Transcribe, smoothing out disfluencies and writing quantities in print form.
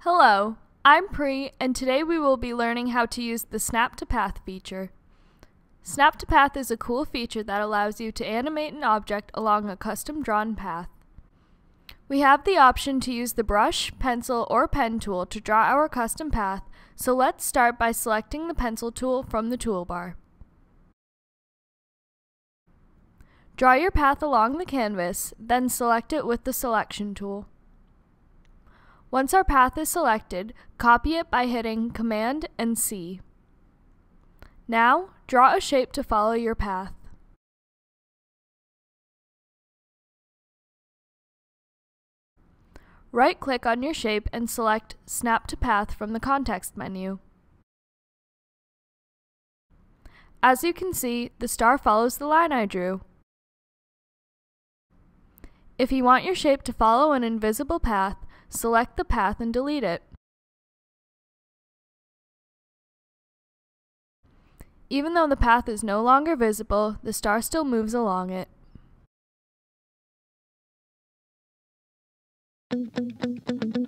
Hello, I'm Pri, and today we will be learning how to use the Snap to Path feature. Snap to Path is a cool feature that allows you to animate an object along a custom-drawn path. We have the option to use the brush, pencil, or pen tool to draw our custom path, so let's start by selecting the pencil tool from the toolbar. Draw your path along the canvas, then select it with the selection tool. Once our path is selected, copy it by hitting Command and C. Now, draw a shape to follow your path. Right-click on your shape and select Snap to Path from the context menu. As you can see, the star follows the line I drew. If you want your shape to follow an invisible path, select the path and delete it. Even though the path is no longer visible, the star still moves along it.